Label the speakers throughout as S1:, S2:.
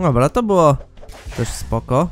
S1: Dobra, to było też spoko.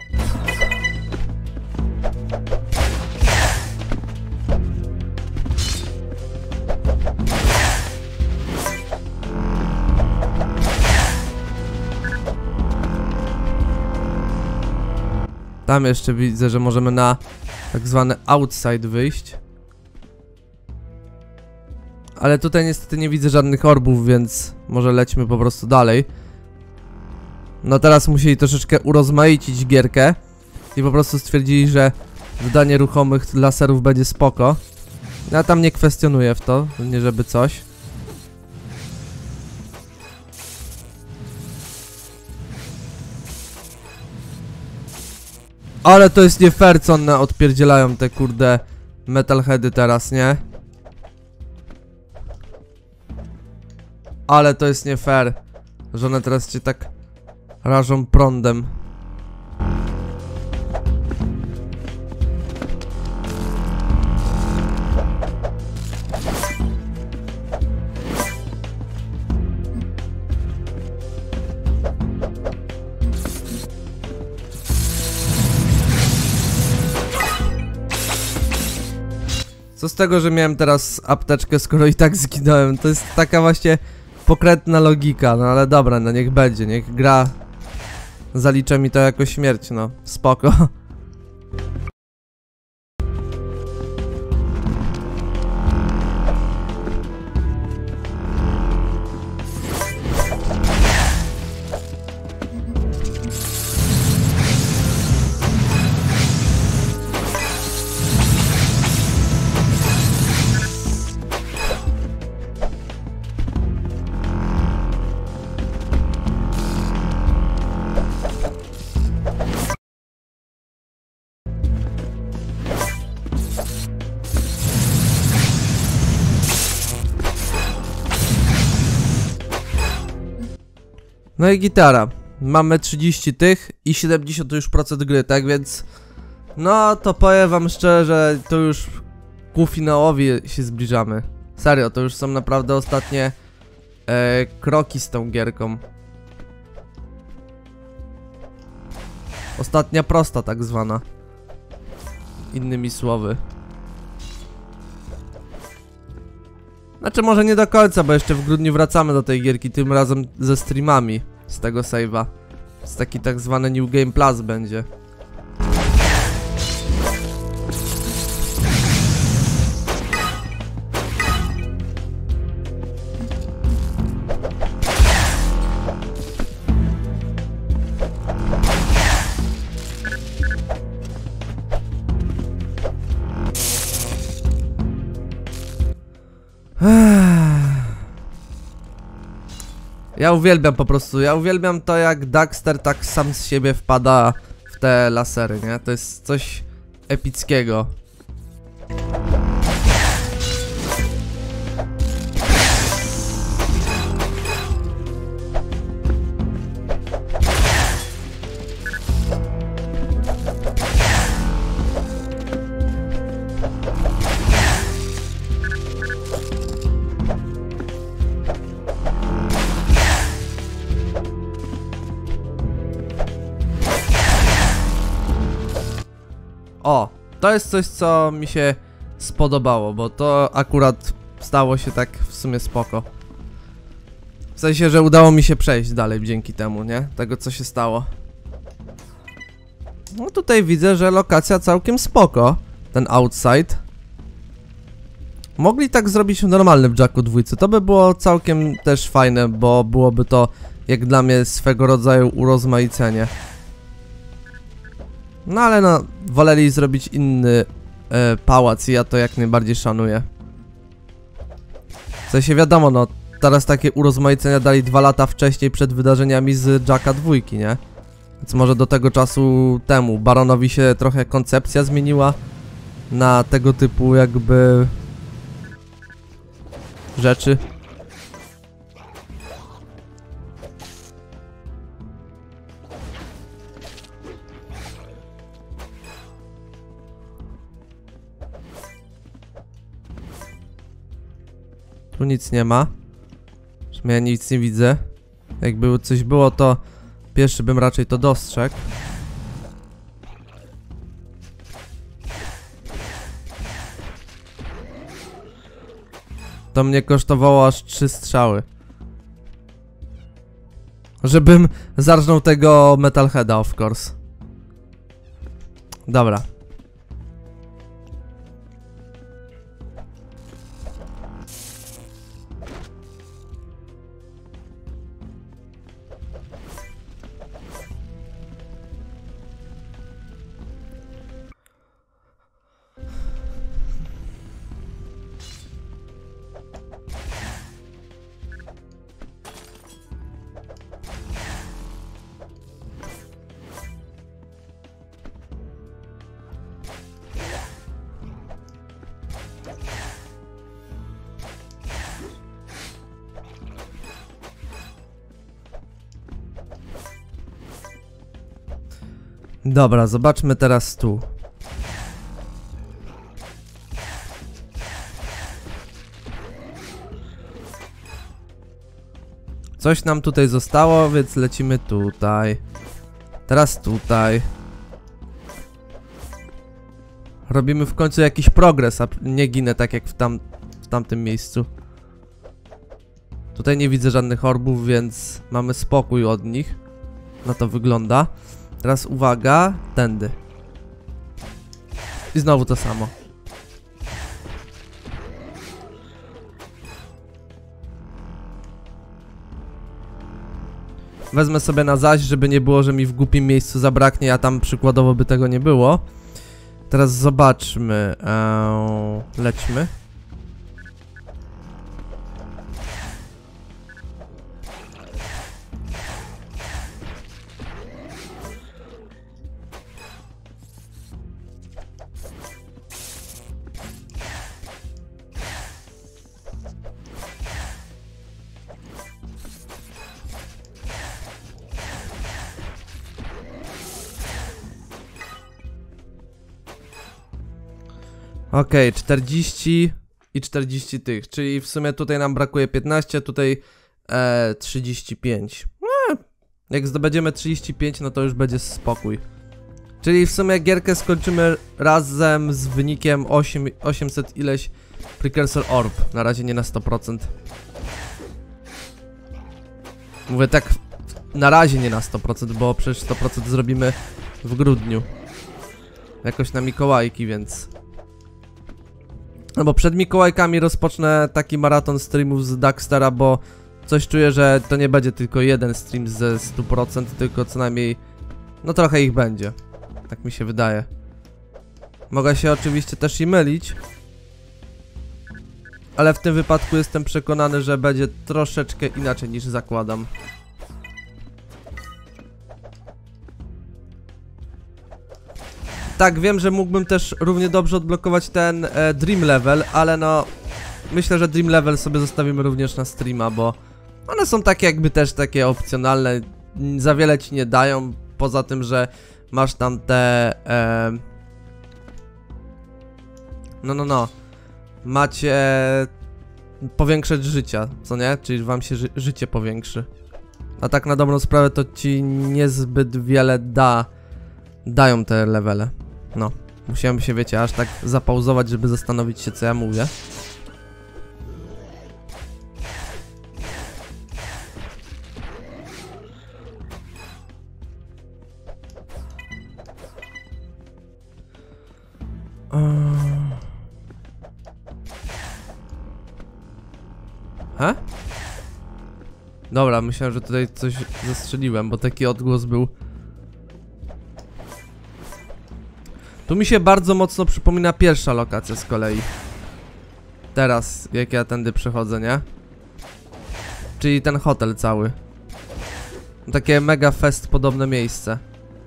S1: Tam jeszcze widzę, że możemy na tak zwany outside wyjść. Ale tutaj niestety nie widzę żadnych orbów, więc może lećmy po prostu dalej. No teraz musieli troszeczkę urozmaicić gierkę i po prostu stwierdzili, że dodanie ruchomych laserów będzie spoko. Ja tam nie kwestionuję w to, nie żeby coś. Ale to jest nie fair, co one odpierdzielają te kurde metalheady teraz, nie? Ale to jest nie fair, że one teraz cię tak rażą prądem. Co z tego, że miałem teraz apteczkę, skoro i tak zginąłem? To jest taka właśnie pokrętna logika, no ale dobra, no niech będzie, niech gra zalicza mi to jako śmierć, no spoko. No i gitara. Mamy 30 tych i 70 już procent gry, tak więc... No to powiem wam szczerze, że to już ku finałowi się zbliżamy. Serio, to już są naprawdę ostatnie kroki z tą gierką. Ostatnia prosta tak zwana. Innymi słowy. Znaczy może nie do końca, bo jeszcze w grudniu wracamy do tej gierki, tym razem ze streamami z tego save'a. Z taki tak zwany New Game Plus będzie. Ja uwielbiam po prostu, ja uwielbiam to, jak Daxter tak sam z siebie wpada w te lasery, nie? To jest coś epickiego. O, to jest coś, co mi się spodobało, bo to akurat stało się tak w sumie spoko. W sensie, że udało mi się przejść dalej dzięki temu, nie? Tego, co się stało. No tutaj widzę, że lokacja całkiem spoko. Ten outside. Mogli tak zrobić w normalnym Jacku 2. To by było całkiem też fajne, bo byłoby to jak dla mnie swego rodzaju urozmaicenie. No ale no, woleli zrobić inny pałac i ja to jak najbardziej szanuję. W sensie wiadomo, no teraz takie urozmaicenia dali 2 lata wcześniej przed wydarzeniami z Jacka 2, nie? Więc może do tego czasu temu Baronowi się trochę koncepcja zmieniła na tego typu jakby rzeczy. Tu nic nie ma. Ja nic nie widzę. Jakby coś było, to Pieszy bym raczej to dostrzegł. To mnie kosztowało aż 3 strzały. Żebym zarżnął tego Metalheada, of course. Dobra. Dobra, zobaczmy teraz tu. Coś nam tutaj zostało, więc lecimy tutaj. Teraz tutaj. Robimy w końcu jakiś progres, a nie ginę tak jak w tamtym miejscu. Tutaj nie widzę żadnych orbów, więc mamy spokój od nich. Na to wygląda. Teraz uwaga, tędy. I znowu to samo. Wezmę sobie na zaś, żeby nie było, że mi w głupim miejscu zabraknie, a tam przykładowo by tego nie było. Teraz zobaczmy. Lećmy. Okej, 40 i 40 tych, czyli w sumie tutaj nam brakuje 15, tutaj 35. Jak zdobędziemy 35, no to już będzie spokój. Czyli w sumie gierkę skończymy razem z wynikiem 800 ileś Precursor Orb. Na razie nie na 100%. Mówię tak, na razie nie na 100%, bo przecież 100% zrobimy w grudniu. Jakoś na Mikołajki, więc... No bo przed Mikołajkami rozpocznę taki maraton streamów z Daxtera, bo coś czuję, że to nie będzie tylko jeden stream ze 100%, tylko co najmniej... No trochę ich będzie. Tak mi się wydaje. Mogę się oczywiście też i mylić. Ale w tym wypadku jestem przekonany, że będzie troszeczkę inaczej niż zakładam. Tak, wiem, że mógłbym też równie dobrze odblokować ten Dream Level, ale no... Myślę, że Dream Level sobie zostawimy również na streama, bo... One są takie jakby też takie opcjonalne. Za wiele ci nie dają, poza tym, że masz tam te... No. Macie... Powiększyć życia, co nie? Czyli wam się życie powiększy. A tak na dobrą sprawę to ci niezbyt wiele dają te levele. No, musiałem się, wiecie, aż tak zapauzować, żeby zastanowić się, co ja mówię. Dobra, myślałem, że tutaj coś zestrzeliłem, bo taki odgłos był. Tu mi się bardzo mocno przypomina pierwsza lokacja z kolei. Teraz, jak ja tędy przechodzę, nie? Czyli ten hotel cały. Takie mega fest podobne miejsce.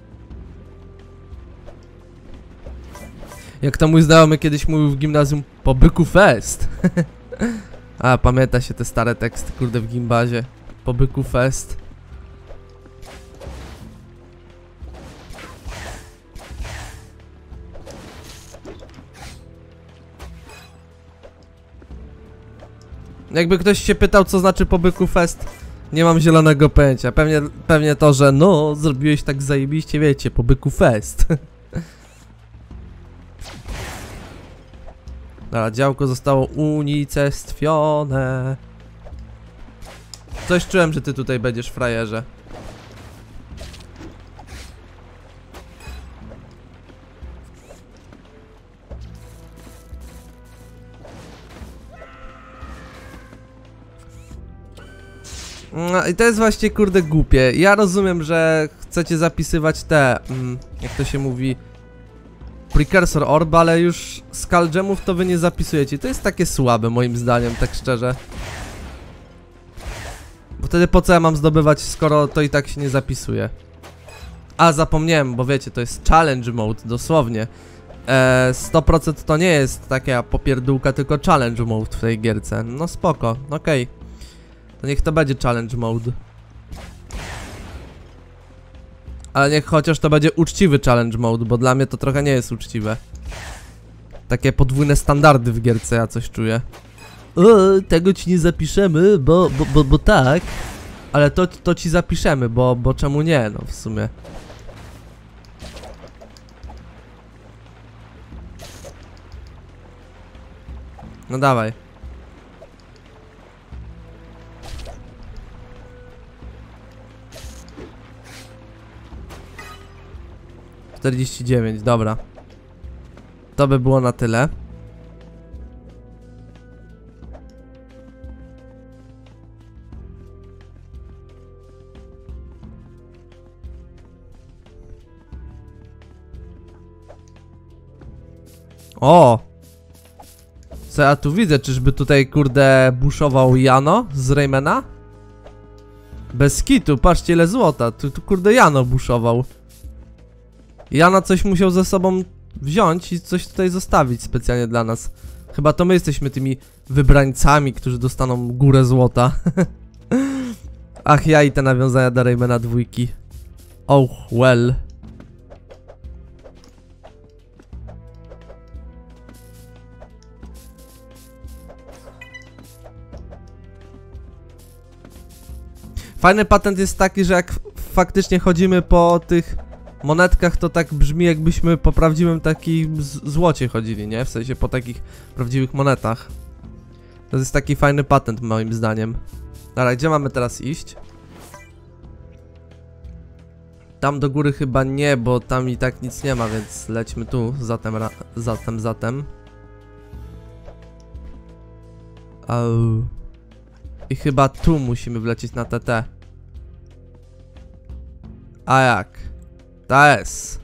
S1: Jak to mój znajomy kiedyś mówił w gimnazjum, po byku fest. A, pamięta się te stare teksty, kurde, w gimbazie. Po byku fest. Jakby ktoś się pytał, co znaczy po byku fest, Nie mam zielonego pojęcia. Pewnie to, że no, zrobiłeś tak zajebiście, wiecie, po byku fest. Dobra, działko zostało unicestwione. Coś czułem, że ty tutaj będziesz, frajerze. No i to jest właśnie, kurde, głupie. Ja rozumiem, że chcecie zapisywać te, jak to się mówi, precursor orb, ale już skull gemów to wy nie zapisujecie. To jest takie słabe, moim zdaniem, tak szczerze. Bo wtedy po co ja mam zdobywać, skoro to i tak się nie zapisuje? A, zapomniałem, bo wiecie, to jest challenge mode, dosłownie. 100% to nie jest taka popierdółka, tylko challenge mode w tej gierce. No spoko, okej. To niech to będzie challenge mode. Ale niech chociaż to będzie uczciwy challenge mode, bo dla mnie to trochę nie jest uczciwe. Takie podwójne standardy w gierce, ja coś czuję. O, tego ci nie zapiszemy, bo tak. Ale to ci zapiszemy, bo czemu nie, no w sumie. No dawaj. $49, dobra. To by było na tyle. O! Co ja tu widzę? Czyżby tutaj, kurde, buszował Jano z Raymana? Bez kitu, patrzcie ile złota. Tu kurde Jano buszował. Jano coś musiał ze sobą wziąć i coś tutaj zostawić specjalnie dla nas. Chyba to my jesteśmy tymi wybrańcami, którzy dostaną górę złota. Ach ja i te nawiązania do Raymana dwójki. Oh well. Fajny patent jest taki, że jak faktycznie chodzimy po tych monetkach, to tak brzmi, jakbyśmy po prawdziwym takim złocie chodzili, nie? W sensie po takich prawdziwych monetach. To jest taki fajny patent moim zdaniem. Dobra, gdzie mamy teraz iść? Tam do góry chyba nie, bo tam i tak nic nie ma, więc lećmy tu, zatem. I chyba tu musimy wlecieć na TT. A jak? To jest.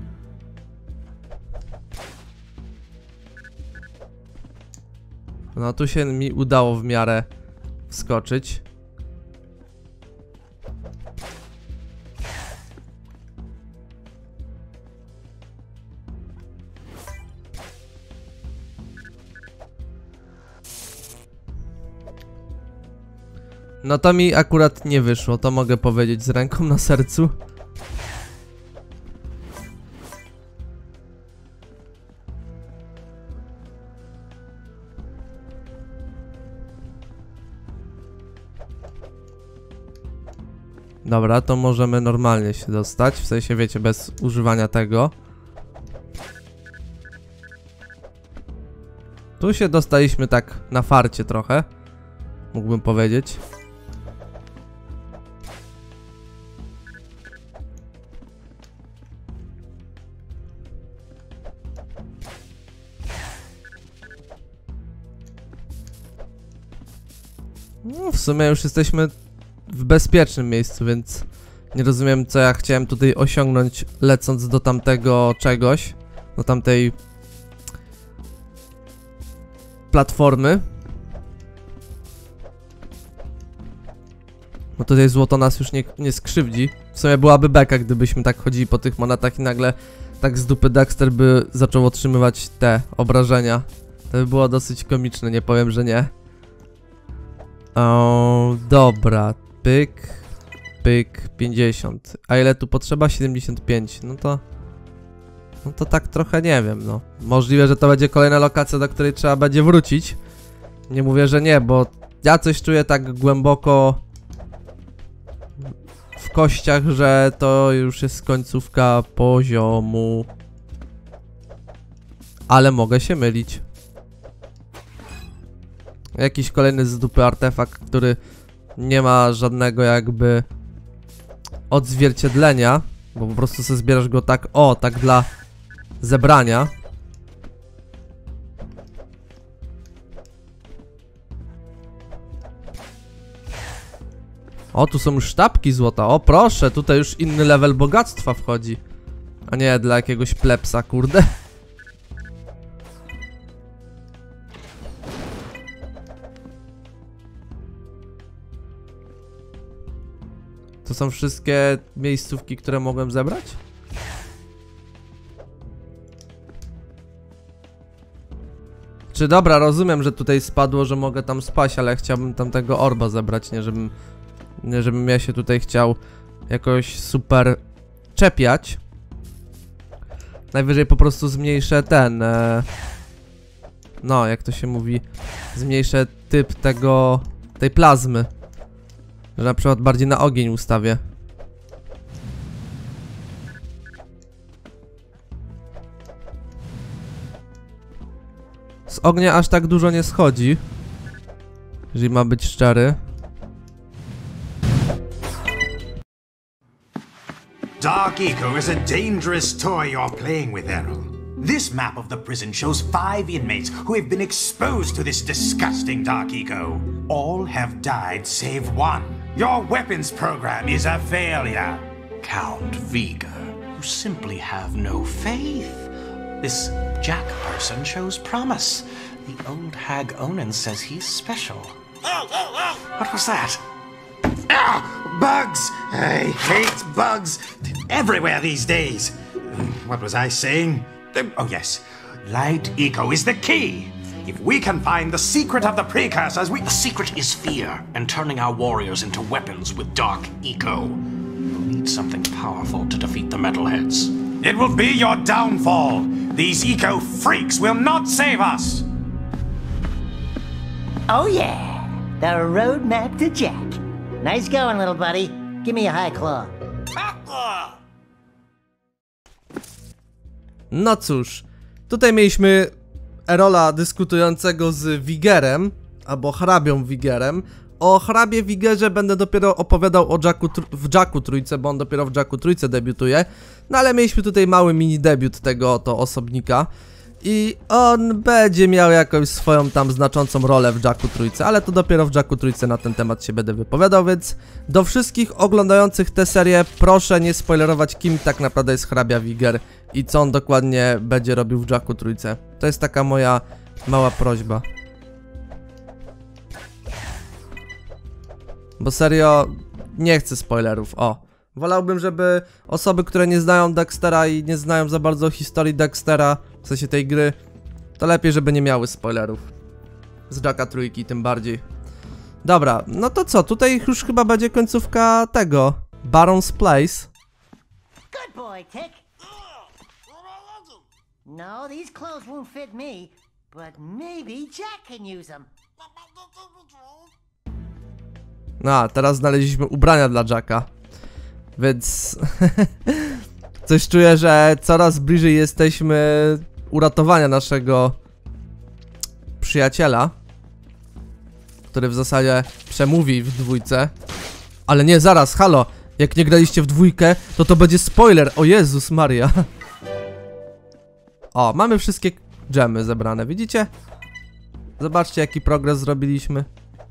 S1: No tu się mi udało w miarę wskoczyć. No to mi akurat nie wyszło, to mogę powiedzieć z ręką na sercu. Dobra, to możemy normalnie się dostać, w sensie wiecie, bez używania tego. Tu się dostaliśmy tak na farcie trochę, mógłbym powiedzieć. No, w sumie już jesteśmy w bezpiecznym miejscu, więc nie rozumiem, co ja chciałem tutaj osiągnąć, lecąc do tamtego czegoś, do tamtej platformy. No tutaj złoto nas już nie skrzywdzi. W sumie byłaby beka, gdybyśmy tak chodzili po tych monetach i nagle tak z dupy Dexter by zaczął otrzymywać te obrażenia. To by było dosyć komiczne, nie powiem, że nie. O, dobra, pyk, 50. A ile tu potrzeba? 75. No to tak trochę nie wiem, no. Możliwe, że to będzie kolejna lokacja, do której trzeba będzie wrócić. Nie mówię, że nie, bo ja coś czuję tak głęboko kościach, że to już jest końcówka poziomu. Ale mogę się mylić. Jakiś kolejny z dupy artefakt, który nie ma żadnego jakby odzwierciedlenia, bo po prostu sobie zbierasz go tak, o, tak dla zebrania. O, tu są już sztabki złota, o proszę, tutaj już inny level bogactwa wchodzi. A nie dla jakiegoś plepsa, kurde. To są wszystkie miejscówki, które mogłem zebrać? Czy dobra, rozumiem, że tutaj spadło, że mogę tam spaść, ale chciałbym tamtego orba zebrać, nie żebym ja się tutaj chciał jakoś super czepiać. Najwyżej po prostu zmniejszę ten... no, jak to się mówi, zmniejszę typ tej plazmy. Że na przykład bardziej na ogień ustawię. Z ognia aż tak dużo nie schodzi, jeżeli ma być szczery.
S2: Dark Eco is a dangerous toy you're playing with, Errol. This map of the prison shows 5 inmates who have been exposed to this disgusting Dark Eco. All have died save one. Your weapons program is a failure.
S3: Count Viger, you simply have no faith. This Jack person shows promise. The old hag Onan says he's special. What was that?
S2: Ah, bugs! I hate bugs everywhere these days. What was I saying? Oh yes, Light Eco is the key. If we can find the secret of the precursors,
S3: The secret is fear and turning our warriors into weapons with Dark Eco. You'll need something powerful to defeat the metalheads.
S2: It will be your downfall. These eco freaks will not save us.
S4: Oh yeah, the roadmap to Jack. Nice going, little buddy. Give me a high claw.
S1: No cóż, tutaj mieliśmy Erola dyskutującego z Vigerem, albo hrabią Vigerem. O hrabie Vigerze będę dopiero opowiadał w Jacku trójce, bo on dopiero w Jacku trójce debiutuje. No ale mieliśmy tutaj mały mini debiut tego oto osobnika. I on będzie miał jakąś swoją tam znaczącą rolę w Jacku trójce, ale to dopiero w Jacku trójce na ten temat się będę wypowiadał, więc do wszystkich oglądających tę serię proszę nie spoilerować, kim tak naprawdę jest hrabia Viger i co on dokładnie będzie robił w Jacku trójce. To jest taka moja mała prośba. Bo serio, nie chcę spoilerów, o. Wolałbym, żeby osoby, które nie znają Dextera i nie znają za bardzo historii Dextera, w sensie tej gry, to lepiej, żeby nie miały spoilerów. Z Jacka trójki tym bardziej. Dobra, no to co, tutaj już chyba będzie końcówka tego, Baron's Place.
S4: Good boy, Tick. No, these clothes won't fit me, but maybe Jack can use them.
S1: No, a teraz znaleźliśmy ubrania dla Jacka. Więc coś czuję, że coraz bliżej jesteśmy uratowania naszego przyjaciela, który w zasadzie przemówi w dwójce. Ale nie, zaraz, halo, jak nie graliście w dwójkę, to będzie spoiler, o Jezus Maria. O, mamy wszystkie dżemy zebrane, widzicie? Zobaczcie, jaki progres zrobiliśmy.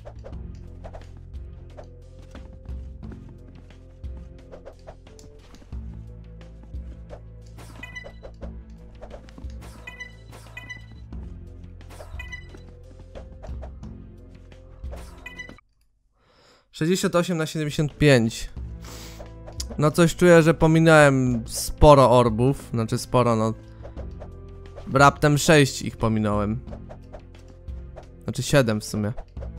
S1: (68/75). No coś czuję, że pominąłem sporo orbów. Znaczy sporo, no. Raptem 6 ich pominąłem. Znaczy 7 w sumie.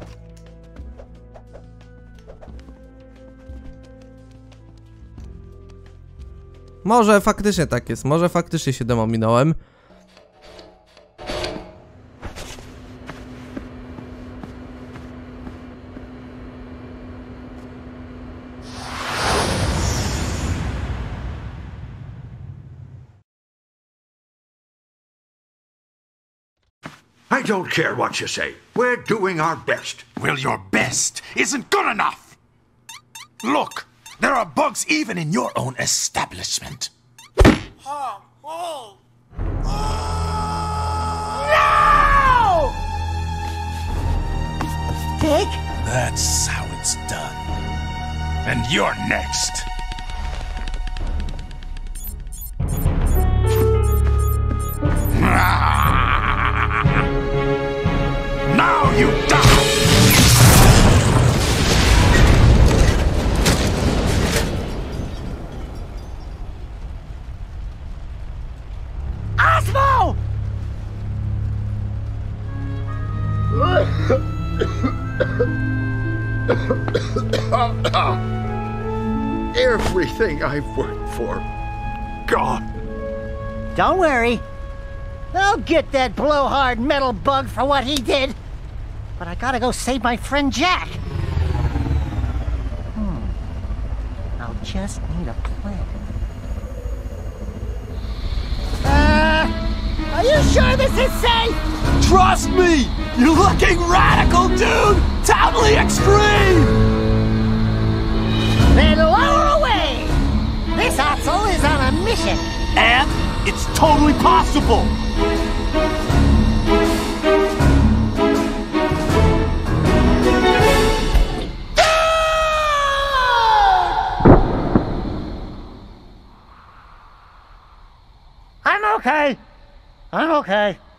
S1: Może faktycznie tak jest, może faktycznie 7 ominąłem.
S5: I don't care what you say. We're doing our best.
S2: Well, your best isn't good enough. Look, there are bugs even in your own establishment.
S4: No! Dick?
S2: That's how it's done. And you're next. Now you die!
S4: Osmo!
S5: Everything I've worked for, gone.
S4: Don't worry. I'll get that blowhard metal bug for what he did. But I gotta go save my friend Jack. I'll just need a plan. Are you sure this is safe?
S6: Trust me! You're looking radical, dude! Totally extreme!
S4: Then lower away! This asshole is on a mission.
S6: And it's totally possible!
S4: I'm okay. I'm okay.